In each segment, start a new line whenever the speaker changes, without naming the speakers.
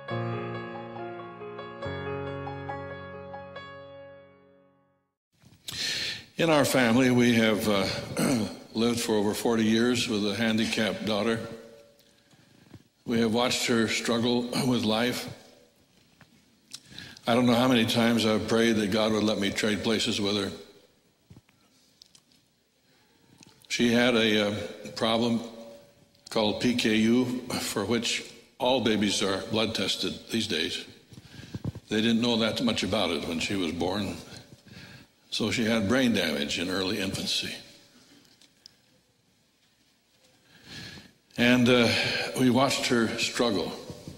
In our family, we have lived for over 40 years with a handicapped daughter. We have watched her struggle with life. I don't know how many times I've prayed that God would let me trade places with her. She had a problem called PKU, for which all babies are blood tested these days. They didn't know that much about it when she was born. So she had brain damage in early infancy. And we watched her struggle.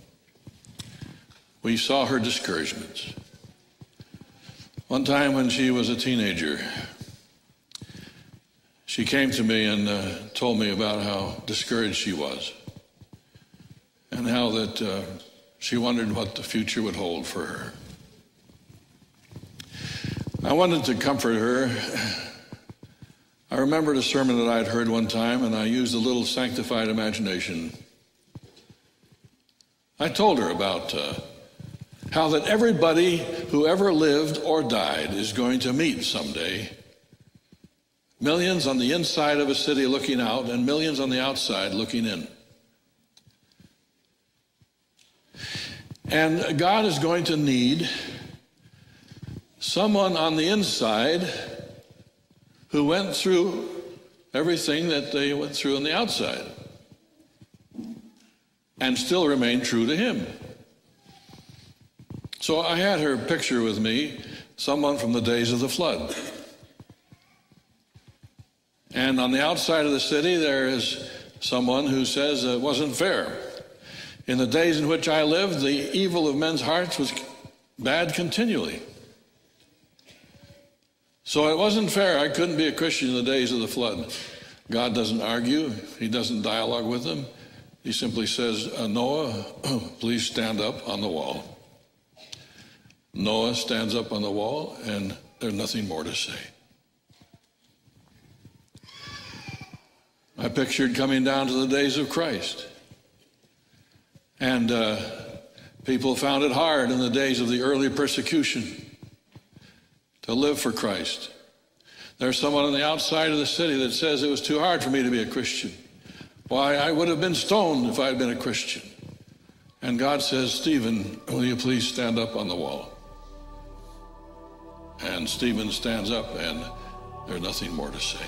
We saw her discouragements. One time when she was a teenager, she came to me and told me about how discouraged she was and how that she wondered what the future would hold for her. I wanted to comfort her. I remembered a sermon that I'd heard one time, and I used a little sanctified imagination. I told her about how that everybody who ever lived or died is going to meet someday. Millions on the inside of a city looking out, and millions on the outside looking in. And God is going to need someone on the inside who went through everything that they went through on the outside and still remained true to him. So I had her picture with me, someone from the days of the flood. And on the outside of the city, there is someone who says it wasn't fair. In the days in which I lived, the evil of men's hearts was bad continually. So it wasn't fair. I couldn't be a Christian in the days of the flood. God doesn't argue. He doesn't dialogue with them. He simply says, Noah, please stand up on the wall. Noah stands up on the wall, and there's nothing more to say. I pictured coming down to the days of Christ. And people found it hard in the days of the early persecution to live for Christ. There's someone on the outside of the city that says it was too hard for me to be a Christian. Why, I would have been stoned if I had been a Christian. And God says, Stephen, will you please stand up on the wall? And Stephen stands up, and there's nothing more to say.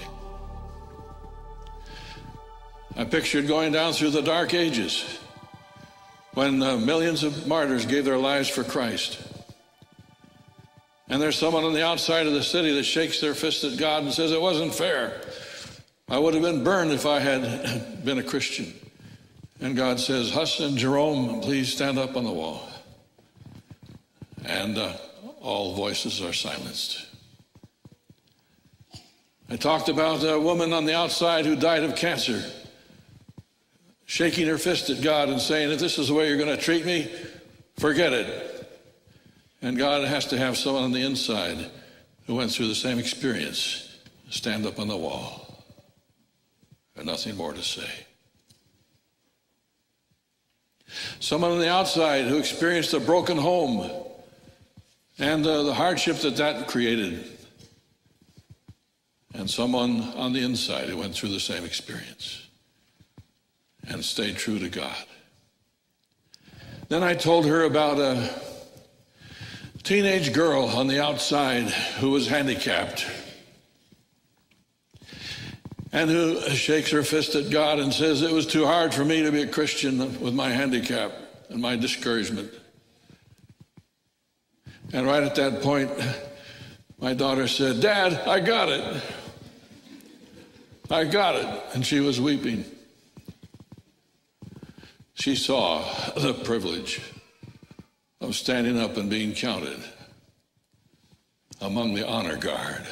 I pictured going down through the dark ages when millions of martyrs gave their lives for Christ. And there's someone on the outside of the city that shakes their fist at God and says, it wasn't fair. I would have been burned if I had been a Christian. And God says, Huss and Jerome, please stand up on the wall. And all voices are silenced. I talked about a woman on the outside who died of cancer, shaking her fist at God and saying, if this is the way you're going to treat me, forget it. And God has to have someone on the inside who went through the same experience stand up on the wall. There's nothing more to say. Someone on the outside who experienced a broken home and the hardship that created. And someone on the inside who went through the same experience and stayed true to God. Then I told her about a teenage girl on the outside who was handicapped and who shakes her fist at God and says, it was too hard for me to be a Christian with my handicap and my discouragement. And right at that point, my daughter said, Dad, I got it. I got it. And she was weeping. She saw the privilege of standing up and being counted among the honor guard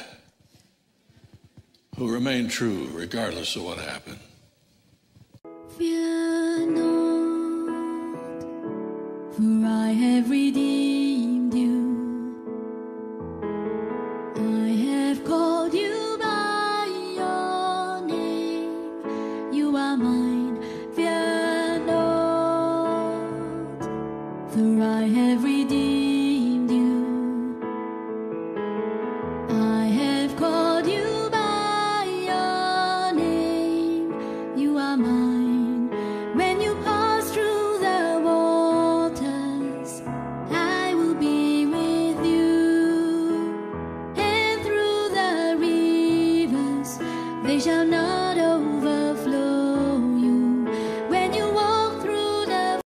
who remained true regardless of what happened.
Fear not, for I have redeemed you. I have called you by your name. You are mine. Fear not, for I have redeemed you. I have called you by your name. You are mine. When you pass through the waters, I will be with you. And through the rivers, they shall not